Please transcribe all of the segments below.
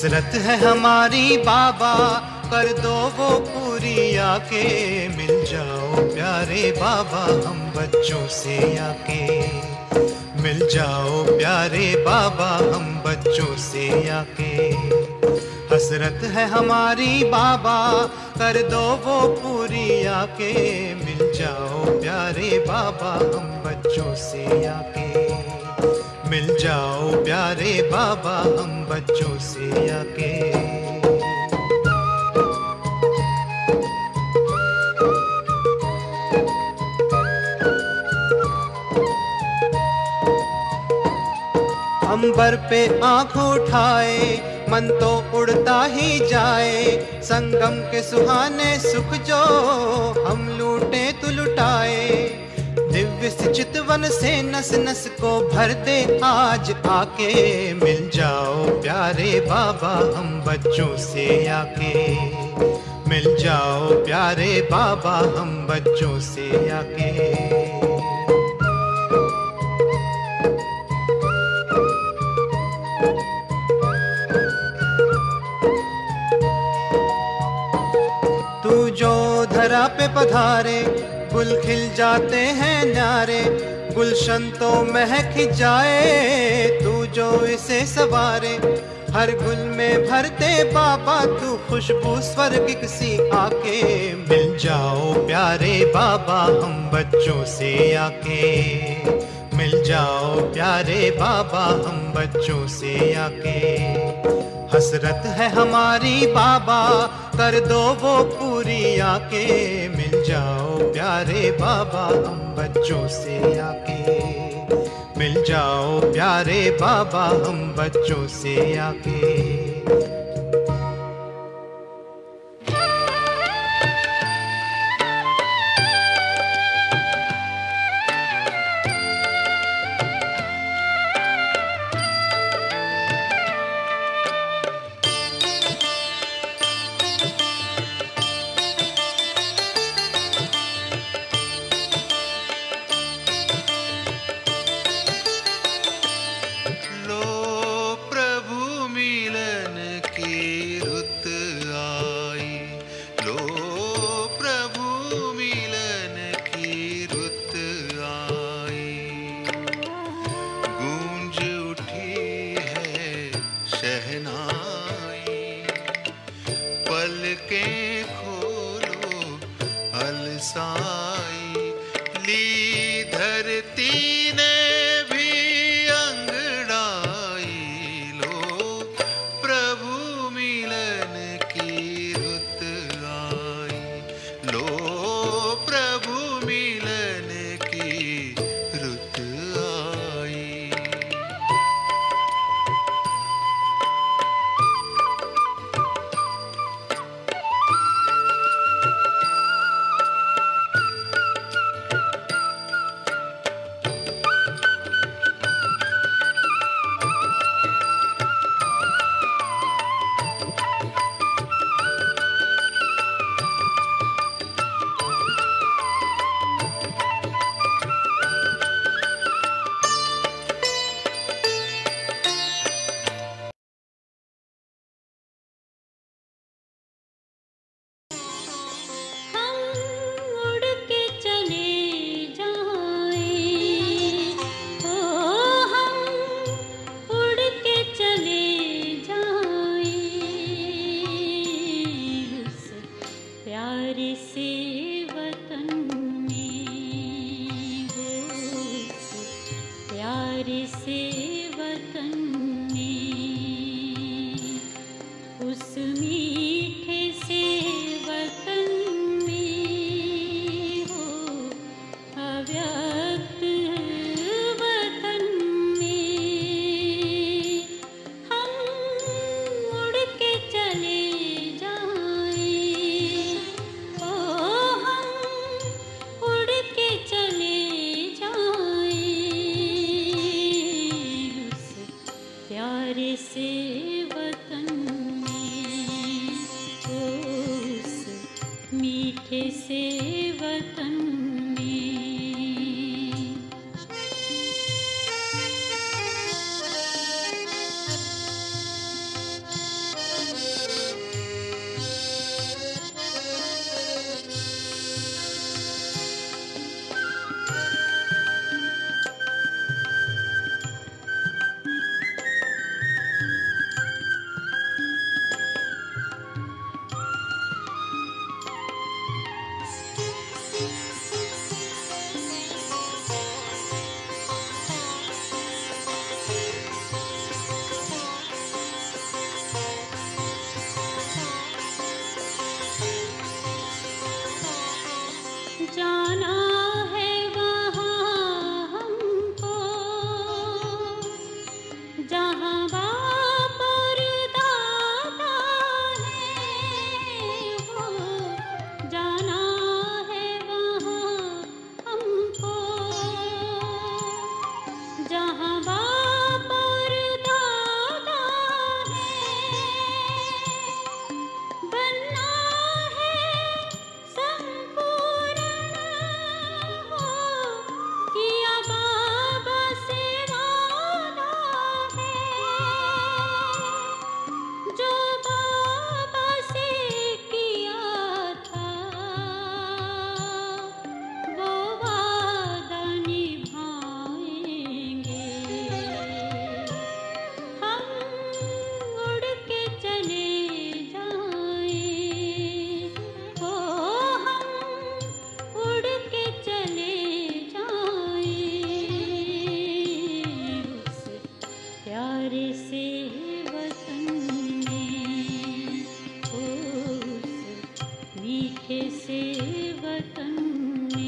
हसरत है हमारी बाबा, कर दो वो पूरी आके। मिल जाओ प्यारे बाबा हम बच्चों से आके। मिल जाओ प्यारे बाबा हम बच्चों से आके। हसरत है हमारी बाबा, कर दो वो पूरी आके। मिल जाओ प्यारे बाबा हम बच्चों से आके। मिल जाओ प्यारे बाबा हम बच्चों से आके। अंबर पे आँख उठाए मन तो उड़ता ही जाए। संगम के सुहाने सुख जो हम लूटे तो लुटाए। दिव्य चितवन से नस नस को भर दे आज आके। मिल जाओ प्यारे बाबा हम बच्चों से आके। मिल जाओ प्यारे बाबा हम बच्चों से आके। तू जो धरा पे पधारे गुल खिल जाते हैं न्यारे। गुलशन तो महक जाए तू जो इसे सवारे। हर गुल में भरते बाबा तू खुशबू स्वर्ग सी आके। मिल जाओ प्यारे बाबा हम बच्चों से आके। मिल जाओ प्यारे बाबा हम बच्चों से आके। हसरत है हमारी बाबा, कर दो वो पूरी आके। मिल जाओ प्यारे बाबा हम बच्चों से आके। मिल जाओ प्यारे बाबा हम बच्चों से आके। जाना है वहाँ हमको जहाँ बाप और दादा है वो, जाना है वहाँ हमको जहाँ बाप और दादा है, बनना है संपूर्ण हो, किया बाबा से वादा है, जो बाबा से किया था वो वादा निभाएंगे। हम उड़ के चले जाएं, ओ हम उड़ के चले जाएं उस प्यारे से वतन में, उस मीठे से वतन में।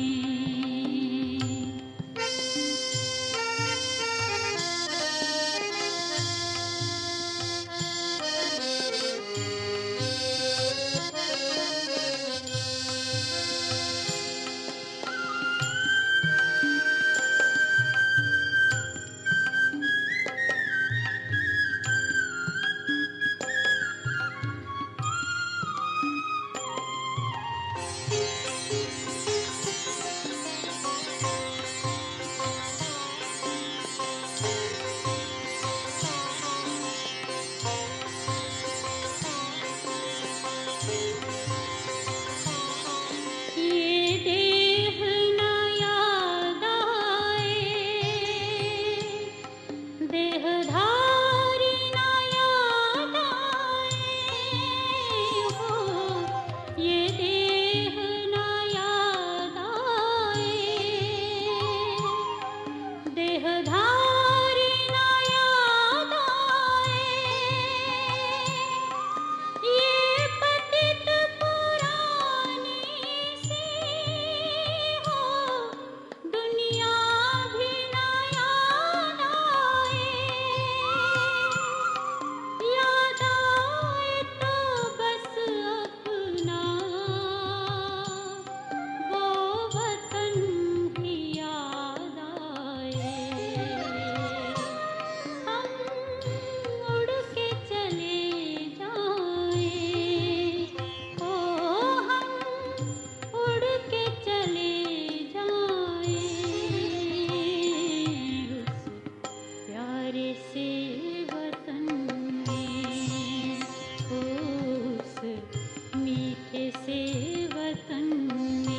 ये देह न याद आए, देहधारी न याद आए हो, ये देह न याद आए, देहधारी न याद आए, ये पतित पुरानी सी हो, दुनिया भी न याद आए, याद आए तो बस अपना वो वतन ही याद आए। हम उड़ के चले जाएं, ओ हम उड़ के चले जाएं उस प्यारे से वतन में, उस मीठे से वतन में।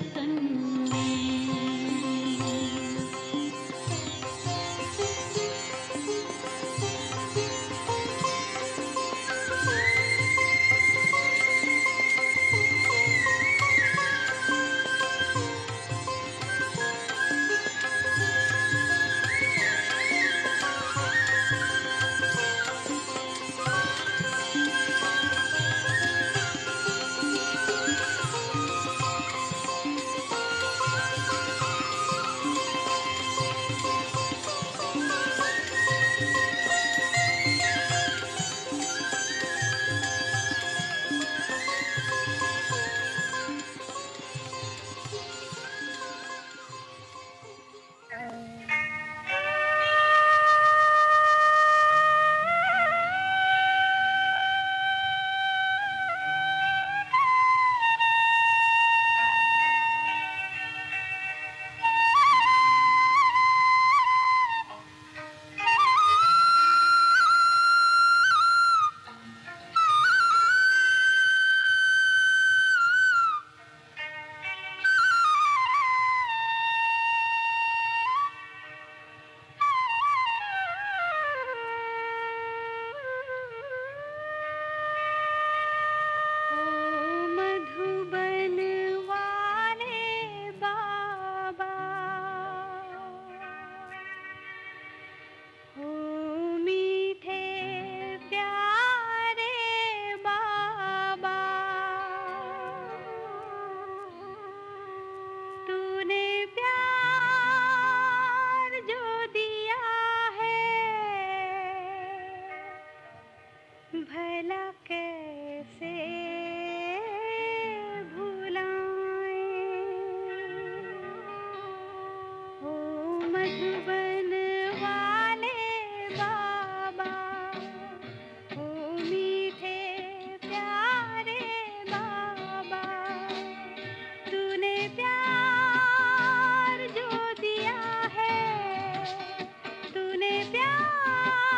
वतन में। भला कैसे भुलाएं, ओ मधुबन वाले बाबा, ओ मीठे प्यारे बाबा, तूने प्यार जो दिया है, तूने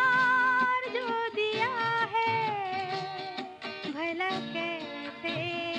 प्यार जो दिया है, भला कैसे